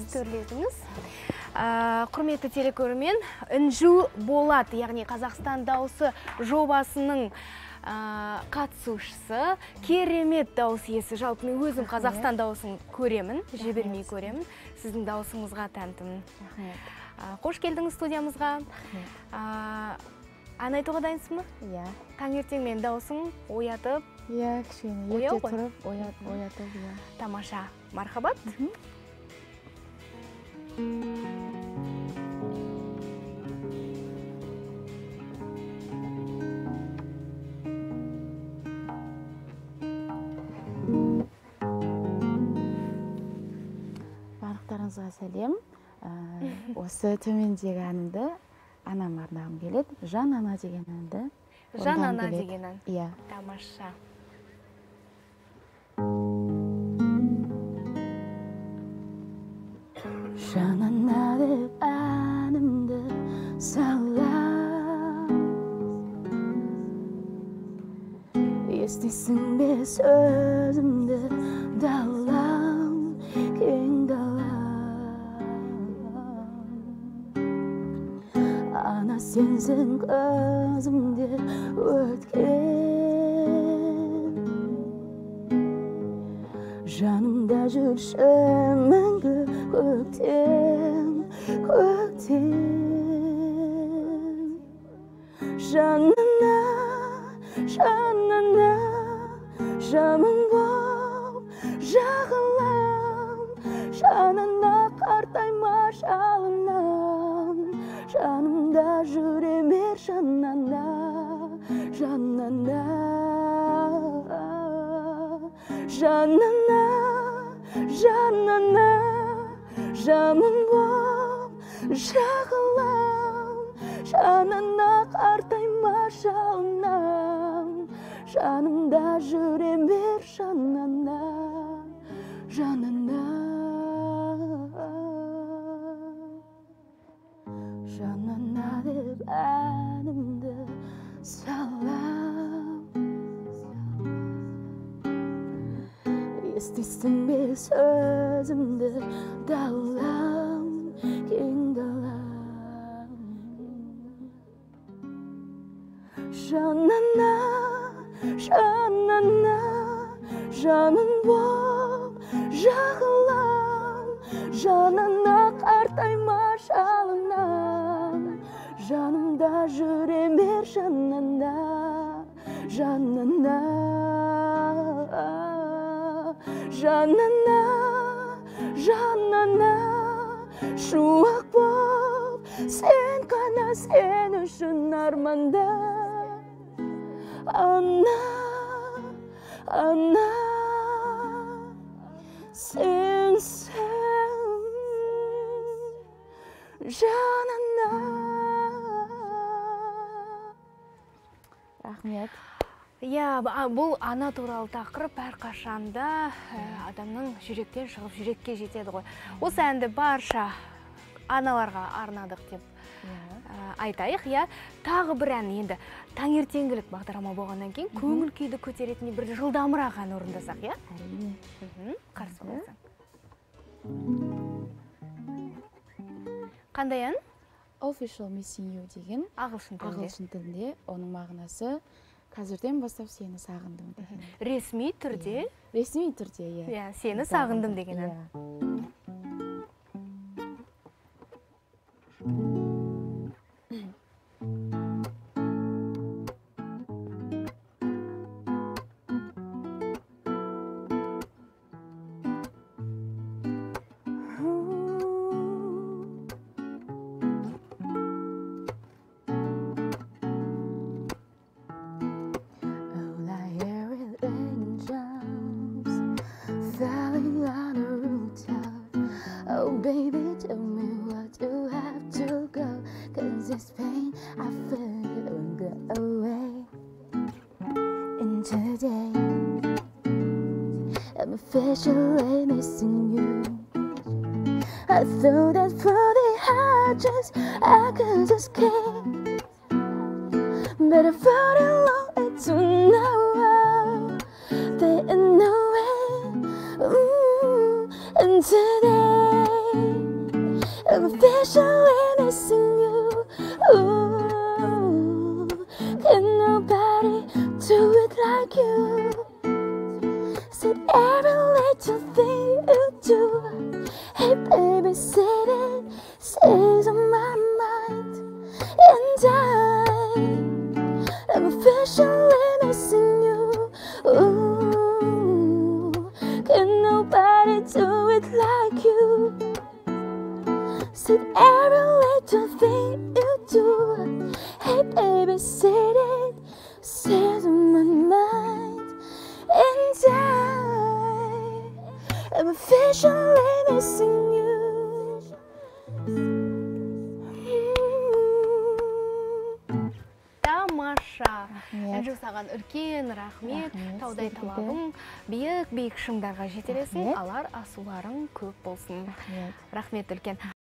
төрледіңіз. Құрметті телекөрермен, Інжу болады, яғни Қазақстан дауысы жобасының қатысушысы, керемет дауыс иесі. Жалпы мен өзім Қазақстан дауысын көремін, жібермей көремін. Сіздің дауысыңызға тәнтімін. Қош келдіңіз студиямызға. Ән айтуға дайынсыз ма? Иә. Таңертең мен даусың оятып. Иә, кішкене ерте тұрып, оятып. Тамаша. Мархабат. Барлықтарыңызға сәлем. Осы төмендегі әнімді анам арнағым келеді. Жан ана деген әнді. Жан ана деген ән. Иә. Тамаша. Жан ана деп әнімді салам, естисің бе сөзімді, далам, кең ана сенсің көзімде өткен, жанымда жүрші мәңгі көктем. Жанына, жамын боп жағылам, жанына қартайма жалынам, жанымда жүре бер жанына, жамын боп жағылам, жанына қартайма жалынам, жанымда жүре бер жанына деп әнімді салам, естисің бе сөзімді, далам, кең далам. Жанына, жамын боп жағылам, жанына қартайма жалынам, жанымда жүре бер жанына, шуақ боп сен қана, сен үшін арманда. Ана, сенсің жанына. Рахмет. Иә, бұл ана туралы тақырып әрқашанда адамның жүректен шығып жүрекке жетеді ғой. Осы әнді барша аналарға арнадық деп айтайық. Тағы бір ән, енді таңертеңгілік бағдарлама болғаннан кейін көңіл күйді көтеретін бір жылдамырақ ән орындасақ, иә? Әрине. Қарсы болсаң. Қандай ән? Official Missing You деген Ағылшын тілінде. Оның мағынасы қазірден бастап сені сағындым деген. Ресми түрде? Ресми түрде, иә. Сені сағындым деген ән. Officially missing you. I thought that for the hedges I could escape, but I found it long to know there is no way. And today officially missing you. Ooh, can nobody do it like you? Said every little thing you do. Hey baby, say it stays on my mind. And I'm officially missing you. Ooh, can nobody do it like you? Said every little thing you do. Hey baby, say it stays on my mind. And I'm officially missing you. Тамаша. Інжу, саған үлкен рахмет. Таудай талабың биік шыңдарға жетелесің, алар асуларың көп болсын. Рахмет үлкен.